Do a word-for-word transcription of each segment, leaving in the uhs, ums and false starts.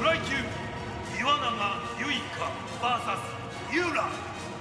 ライ級岩永由依香 ブイエス ユーラ。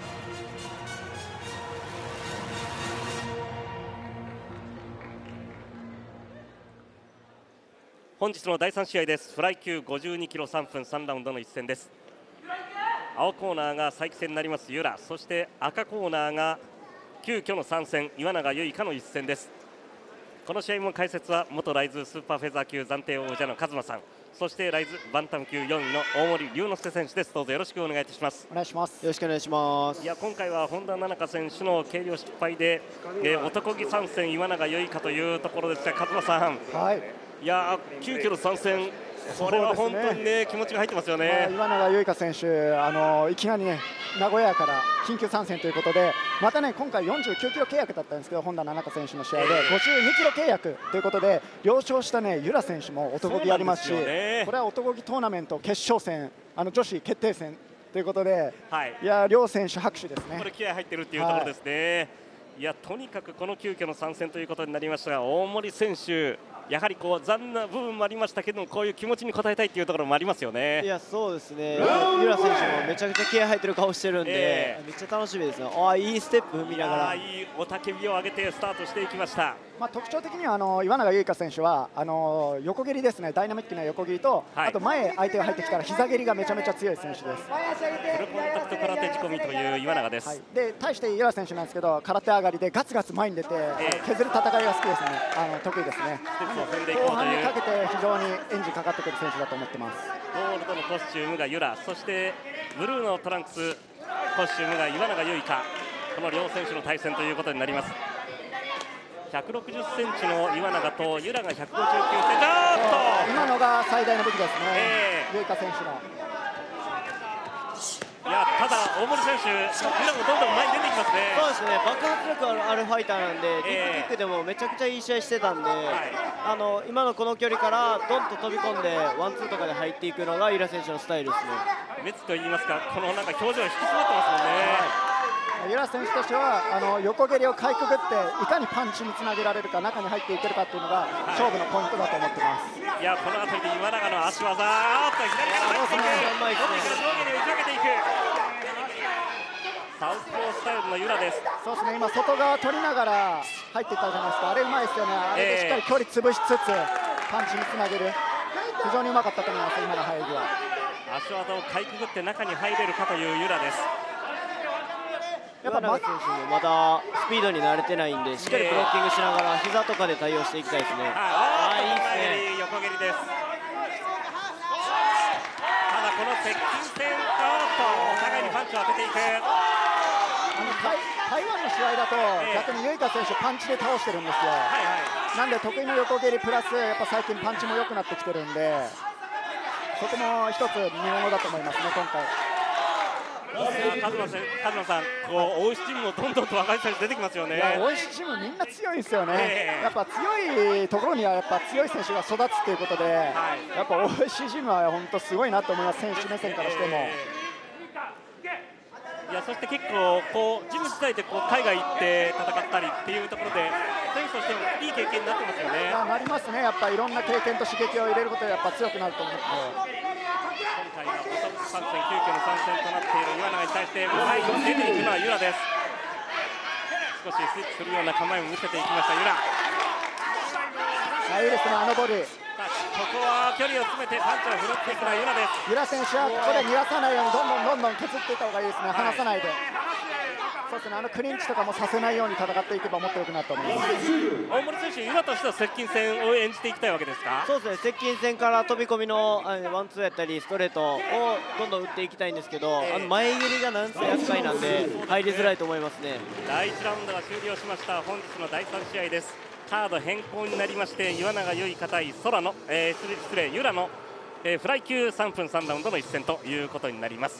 本日のだいさん試合です。フライ級ごじゅうにキロさんぷんさんラウンドの一戦です。青コーナーが再起戦になりますユラ、そして赤コーナーが急遽の参戦岩永由依香の一戦です。この試合も解説は元ライズスーパーフェザー級暫定王者のカズマさん、そしてライズバンタム級よんいの大森龍之介選手です。どうぞよろしくお願いいたします。 お願いします。よろしくお願いします。 いや今回は本田菜々香選手の計量失敗で、えー、男気参戦岩永由依香というところですが、カズマさん、 はい、 いや急遽の参戦、これは本当にね、気持ちが入ってますよね。 まあ、岩永由依香選手、あのいきなりね名古屋から緊急参戦ということで、またね今回よんじゅうきゅうキロ契約だったんですけど、本田菜々香選手の試合でごじゅうにキロ契約ということで、了承したねユラ選手も男気ありますし、ね、これは男気トーナメント決勝戦、あの女子決定戦ということで、はい、いや両選手拍手ですね。 これ気合入ってるっていうところですね。はい、いやとにかくこの急遽の参戦ということになりましたが、大森選手やはりこう残念な部分もありましたけども、こういう気持ちに応えたいというところもありますよね。 いやそうですね、ユラ選手もめちゃくちゃ気合入ってる顔してるんで、えー、めっちゃ楽しみですね。ああいいステップ踏みながら、 いい雄たけびを上げてスタートしていきました。 まあ、特徴的にはあの岩永由依香選手はあの横蹴りですね、ダイナミックな横蹴りと、はい、あと前相手が入ってきたら膝蹴りがめちゃめちゃ強い選手です。 フルコンタクト空手仕込みという岩永です。はい、 で対してユラ選手なんですけど、空手上がりでガツガツ前に出て、えー、削る戦いが好きですね。あの得意ですね。後半にかけて非常にエンジンかかってくる選手だと思ってます。 ゴールドのコスチュームがユラ、そしてブルーのトランクスコスチュームが岩永由依香、この両選手の対戦ということになります。ひゃくろくじゅっセンチの岩永とユラがひゃくごじゅうきゅうセンチ、あーっと今のが最大の武器ですね、 えー、 由依香選手の。 いやただ大森選手、ユラもどんどん前に出てきますね。 そうですね、爆発力あるファイターなんで、えー、ディップキックでもめちゃくちゃいい試合してたんで、はい、あの今のこの距離からドンと飛び込んでワンツーとかで入っていくのがユラ選手のスタイルですね。 熱といいますか、このなんか表情が引き締まってますもんね。 はい、ユラ選手としてはあの横蹴りをかいくぐっていかにパンチにつなげられるか、中に入っていけるかっていうのが勝負のポイントだと思ってます。 はい、いやこの辺りで岩永の足技、あーっと左から入っていく、上下に打ち上げていくサウスポースタイルのユラです。 そうですね、今外側取りながら入っていったじゃないですか、あれうまいですよね。あれでしっかり距離潰しつつパンチにつなげる、非常にうまかったと思います。今の入りは足技をかいくぐって中に入れるかというユラです。 やっぱ松選手もまだスピードに慣れてないんで、しっかりブロッキングしながら膝とかで対応していきたいですね。 ああいいですね、横蹴りです。ただこの接近戦、お互いにパンチを当てていく。 あの台, 台湾の試合だと、えー、逆に由依香選手パンチで倒してるんですよ。はいはい、なんで得意の横蹴りプラスやっぱ最近パンチも良くなってきてるんで、そこも一つ見ものだと思いますね今回。 カズマさん、カズマさん、こう大石チームもどんどんと若い選手出てきますよね。 大石チームみんな強いんですよね。えー、やっぱ強いところにはやっぱ強い選手が育つということで、はい、やっぱ大石チームは本当すごいなと思います。選手目線からしても。えーいやそして結構こうジム自体でこう海外行って戦ったりっていうところで選手としてもいい経験になってますよね。 なりますね。やっぱいろんな経験と刺激を入れることでやっぱ強くなると思って。 今回はボトム参戦、急遽の参戦となっている岩永に対して前に出ていくのはユラです。少しスイッチするような構えも見せていきましたユラ。 いいですね、あのボディ。 ここは距離を詰めてパンチを振るっていくのはユラです。 ユラ選手はここで逃がさないようにどんどんどんどん削っていった方がいいですね、離さないで。そうですね、あのクリンチとかもさせないように戦っていけばもっと良くなると思います。 大森選手、ユラとしては接近戦を演じていきたいわけですか。 そうですね、接近戦から飛び込みのワンツーやったりストレートをどんどん打っていきたいんですけど、えー、あの前蹴りがなんせ厄介なんで入りづらいと思いますね。 だいいちラウンドが終了しました。本日のだいさん試合です。カード変更になりまして岩永由依香対空の、えー、失礼ユラの、えー、フライ級さんぷんさんラウンドの一戦ということになります。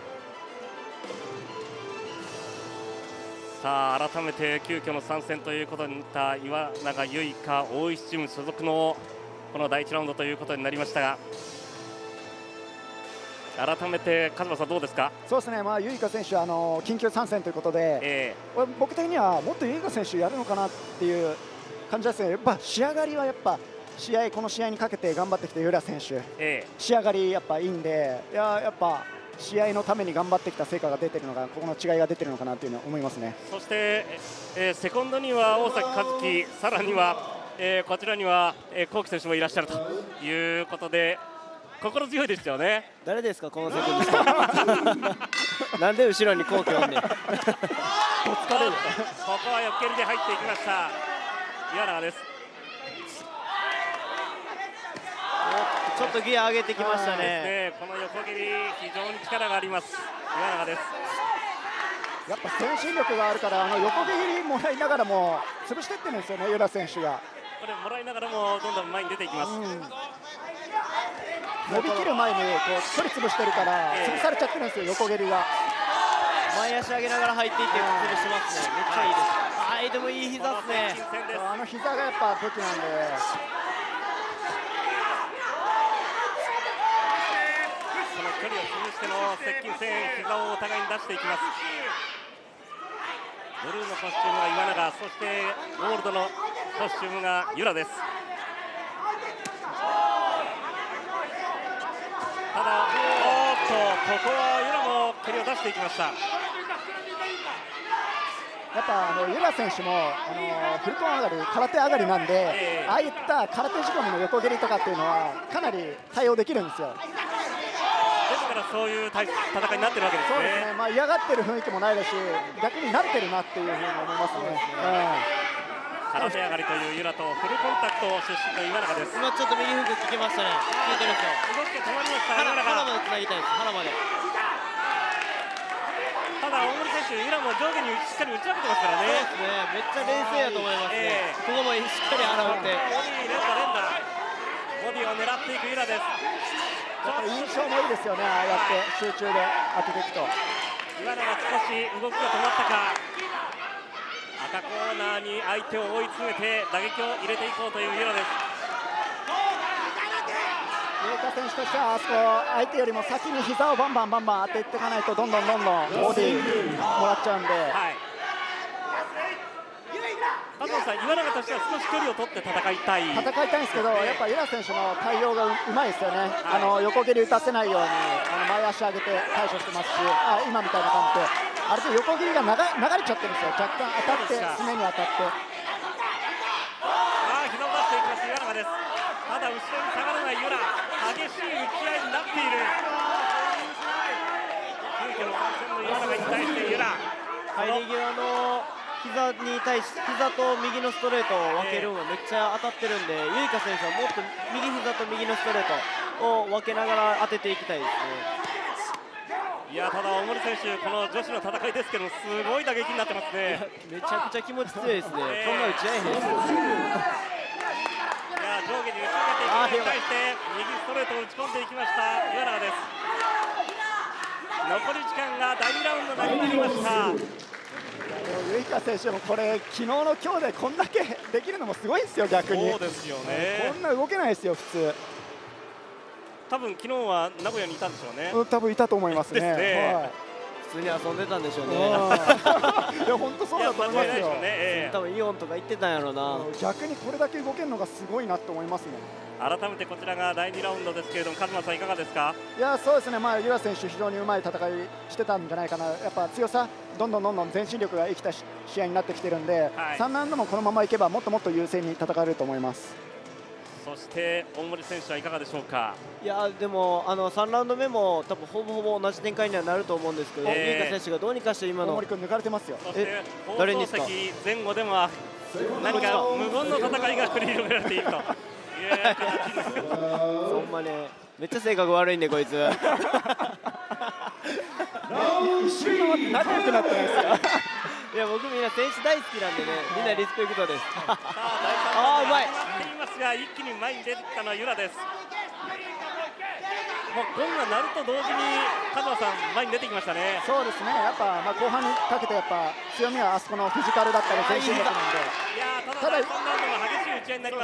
さあ改めて急遽の参戦ということになった岩永由依香大石チーム所属のこのだいいちラウンドということになりましたが、改めてカズマさんどうですか。 そうですね、まあ、由依香選手あの緊急参戦ということで、えー、僕的にはもっと由依香選手やるのかなっていう感じですね。やっぱ仕上がりはやっぱ試合この試合にかけて頑張ってきたユラ選手、 ええ、 仕上がりやっぱいいんで、いややっぱ試合のために頑張ってきた成果が出てるのか、ここの違いが出てるのかなというのは思いますね。 そして、えー、セコンドには大崎和樹、さらには、えー、こちらには、えー、コウキ選手もいらっしゃるということで、心強いですよね。 誰ですかこのセコンド人なんで後ろにコウキおんねんこここは横蹴りで入っていきました岩永です。 ちょっとギア上げてきましたね。 ね、この横蹴り非常に力があります岩永です。 やっぱ前進力があるから、あの横蹴りもらいながらも潰していってるんですよね、ユラ選手が。 これもらいながらもどんどん前に出ていきます、うん、 伸びきる前にこう距離潰してるから潰されちゃってるんですよ、横蹴りが。 前足上げながら入っていって潰してますね。めっちゃいいです。はい、でもいい膝ですね。 あの膝がやっぱ武器なんで。 その距離を潰しての接近戦、膝をお互いに出していきます。ブルーのコスチュームが岩永、そしてゴールドのコスチュームがユラです。ただ、おーっとここはユラも蹴りを出していきました。 やっぱあのユラ選手もあのフルコン上がり、空手上がりなんで、えー、ああいった空手仕込みの横蹴りとかっていうのはかなり対応できるんですよ。 ですからそういう戦いになってるわけですね。 そうですね、まあ、嫌がってる雰囲気もないですし、逆に慣れてるなっていうふうに思いますね。 空手上がりというユラとフルコンタクト出身の岩永です。 今ちょっと右フック聞きましたね。聞いてるんですよ。 動きが止まりました。 腹腹までつなぎたいです。腹まで。 ただ大森選手、ユラも上下にしっかり打ち分けてますからね。 そうですね、めっちゃ冷静やと思いますね。えー、ここもしっかり腹打って。ボディ連打連打。ボディを狙っていくユラです。 やっぱり印象もいいですよね、ああやって集中で当てていくと。 岩永少し動きが止まったか。赤コーナーに相手を追い詰めて打撃を入れていこうというユラです。 ユイカ選手としてはあそこ相手よりも先に膝をバンバンバンバン当ていっていかないとどんどんどんどんボディもらっちゃうんで、はい、 加藤さん、岩永としては少し距離を取って戦いたい戦いたいんですけど、やっぱユラ選手の対応がうまいですよね、はい、あの横蹴り打たせないようにあの前足上げて対処してますし、あ今みたいな感じである程度横切りが流流れちゃってるんですよ、若干当たって、すねに当たって。 あ膝を出していきます、岩永です。ただ後ろに下がらないユラ、激しい打ち合いになっている。急遽の参戦の岩永に対してユラ、 入り際の膝に対し膝と右のストレートを分けるのがめっちゃ当たってるんで、ユイカ選手はもっと右膝と右のストレートを分けながら当てていきたいですね。 いやただ大森選手、この女子の戦いですけど、すごい打撃になってますね。 めちゃくちゃ気持ち強いですね、えー、こんな打ち合えへんですよ。 いや上下に打ち上げていくのに対して右ストレートを打ち込んでいきました岩永です。残り時間がだいにラウンドになりました。 ユイカ選手もこれ昨日の今日でこんだけできるのもすごいですよ、逆に。 そうですよね、 こんな動けないですよ普通。 多分昨日は名古屋にいたんでしょうね。 うん、多分いたと思いますね。 ですね、 はい、 普通に遊んでたんでしょうね。 いや本当そうだと思いますよ。 ねえー、 多分イオンとか行ってたんやろうな。 逆にこれだけ動けるのがすごいなと思いますね。 改めてこちらがだいにラウンドですけれども、カズマさんいかがですか？ いやそうですね、まあ、ユラ選手非常にうまい戦いしてたんじゃないかな。やっぱ強さどんどんどんどん前進力が生きた試合になってきてるんで、はい、さんラウンドもこのままいけばもっともっと優勢に戦えると思います。 そして大森選手はいかがでしょうか？ いやでもあのさんラウンド目も多分ほぼほぼ同じ展開にはなると思うんですけど、ユイカ選手がどうにかして今の大森君抜かれてますよ。 そして放送席前後でも何か無言の戦いが繰り広げられているという形になってます。 ほんまね、めっちゃ性格悪いんでこいつ。 一瞬回って仲良くなってないですか？ いや僕みんな選手大好きなんでね、みんなリスペクトです。 さあだいさんラウンド始まっていますが、一気に前に出てきたのはユラです。もうゴンが鳴ると同時に加藤さん前に出てきましたね。 そうですね、やっぱ、まあ、後半にかけてやっぱ強みはあそこのフィジカルだったり前進力なんで。 いやただだいさんラウンドも激しい打ち合いになります。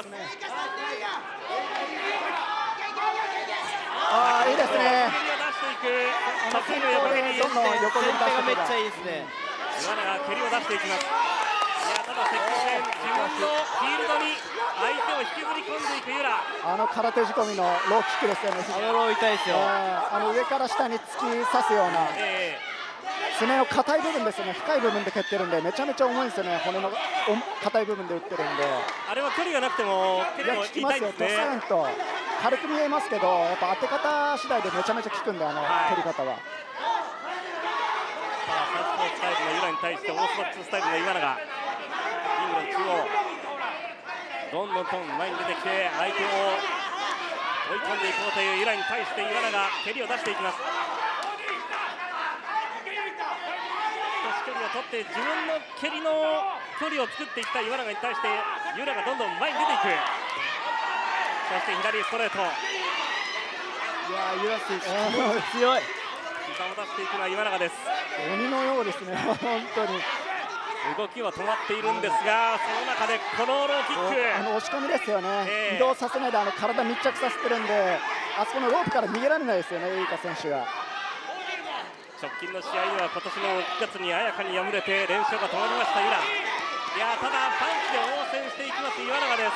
ああいいですね。 得意の横蹴りどんどん横蹴りがめっちゃいいですね。 岩永が蹴りを出していきます。いやただ接近戦、自分のフィールドに相手を引きずり込んでいくユラ。 あの空手仕込みのローキックですよね。 あのロー痛いですよ。 あーあの上から下に突き刺すようなえすねの硬い部分ですよね。深い部分で蹴ってるんでめちゃめちゃ重いんですよね。骨のお硬い部分で打ってるんで。 ー、あれは距離がなくても結いや構効きますよ。ド痛いですね。 サンと軽く見えますけど、やっぱ当て方次第でめちゃめちゃ効くんで、あのはい取り方は。 さあサウスポースタイルのユラに対してオーソドックススタイルの岩永、リングの中央どんどんと前に出てきて相手を追い込んでいこうというユラに対して岩永が蹴りを出していきます。少し距離を取って自分の蹴りの距離を作っていきたい岩永に対してユラがどんどん前に出ていく。そして左ストレート、 いやーユラ選手強い。 膝を出していくのは岩永です。 鬼のようですね。本当に動きは止まっているんですが、その中でこのローキック、 あの押し込みですよね、 ええ移動させないであの体密着させてるんで、あそこのロープから逃げられないですよね、ユイカ選手が。 直近の試合では今年のくがつにあやかに敗れて連勝が止まりましたユラ。いやただパンチで応戦していきます岩永です。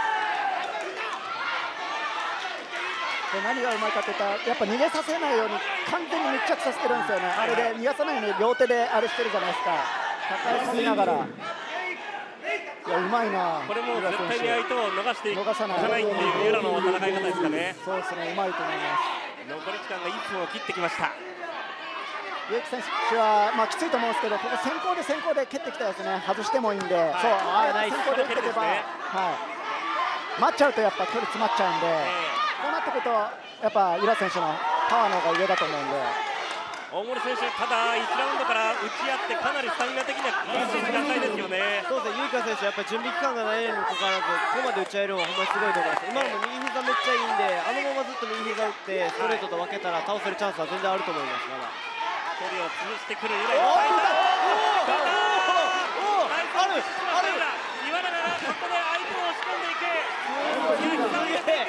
で何がうまいかといったら、やっぱ逃げさせないように完全に密着させてるんですよね、 はいはいあれで逃がさないように両手であれしてるじゃないですか、抱え込みながら、いやうまいな、 これも絶対に相手を逃していか逃さないないっていうユラの戦い方ですかね。 そうですね、うまいと思います。 残り時間がいっぷんを切ってきました。 植木選手は、まあ、きついと思うんですけど、ここ先行で先行で蹴ってきたですね、外してもいいんで、 はいそうあナイスあ先行で打ってけば、 この蹴りですねはい、待っちゃうとやっぱ距離詰まっちゃうんで、 えこうなってくると、やっぱユラ選手のパワーの方が上だと思うんで、 ー、大森選手、ただいちラウンドから打ち合ってかなりスタミナ的には厳しい時間帯ですよね。 そうですね、ユイカ選手やっぱり準備期間がないにもかかわらずここまで打ち合えるのはほんまにすごいと思います。今のも右膝めっちゃいいんで、あのままずっと右膝打ってストレートと分けたら倒せるチャンスは全然あると思います。まだ距離を潰してくるユラにおー対しておーあるある岩永がここで相手を押し込んでいく。 すげえ。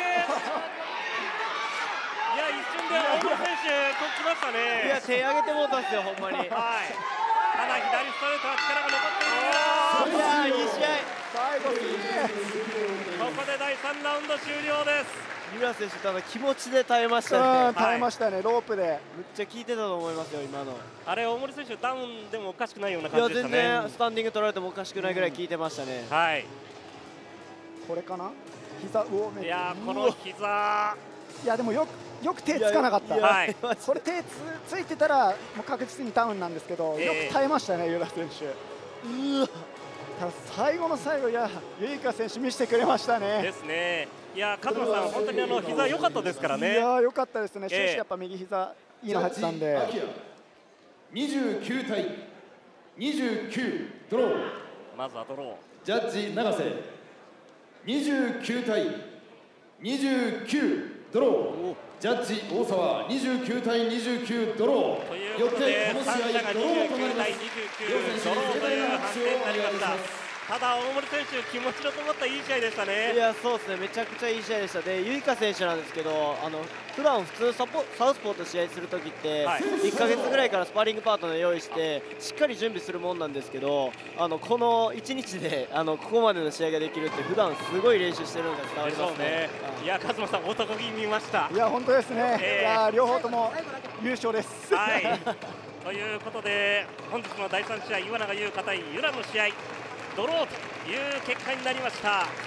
いや一瞬で大森選手こっちましたね。 いや手上げてもうたんですよほんまに。いやはい。ただ左ストレートは力が残っている。 ーいい試合。 最後、 ここでだいさんラウンド終了です。 ユラ選手ただ気持ちで耐えましたうんね。 耐えましたね、ロープで。 めっちゃ効いてたと思いますよ今の。 あれ大森選手ダウンでもおかしくないようないや感じでした全然ね。 スタンディング取られてもおかしくないぐらい効いてましたね。 はい。 これかな、膝、うお、めいやこの膝、 いやでもよくよく手つかなかった、 いやはいこれ手つついてたらもう確実にダウンなんですけど、 ええよく耐えましたね、ユラ選手。 うわただ最後の最後、いやユイカ選手見せてくれましたね。 ですね。いや勝間さん本当にあの膝良かったですからいね。 や良かったですね、 ええ終始やっぱ右膝いいの入ってたんで、 にじゅうきゅうたいにじゅうきゅうドロー。 まずはドロー。 ジャッジ永瀬にじゅうきゅうたいにじゅうきゅうドロー。ジャッジ大沢にじゅうきゅうたいにじゅうきゅうドロー。 というよっことでてこの試合三者がドローとなりにじゅうきゅうます。 対にじゅうきゅ両う選手にドローという判定になりました。 お願いします。 ただ大森選手気持ちのこもったいい試合でしたいね。 やそうですね、めちゃくちゃいい試合でした。でユイカ選手なんですけど、あの普段普通サポサウスポーと試合するときって、 はいいっかげつぐらいからスパーリングパートナー用意してしっかり準備するもんなんですけど、あのこのいちにちであのここまでの試合ができるって普段すごい練習してるのが伝わでしょうねりますね。。 いや勝間さん男気見ました。 いや本当ですね、 ええいや両方とも優勝です。 はい。ということで本日のだいさん試合岩永優香対ユラの試合ドローという結果になりました。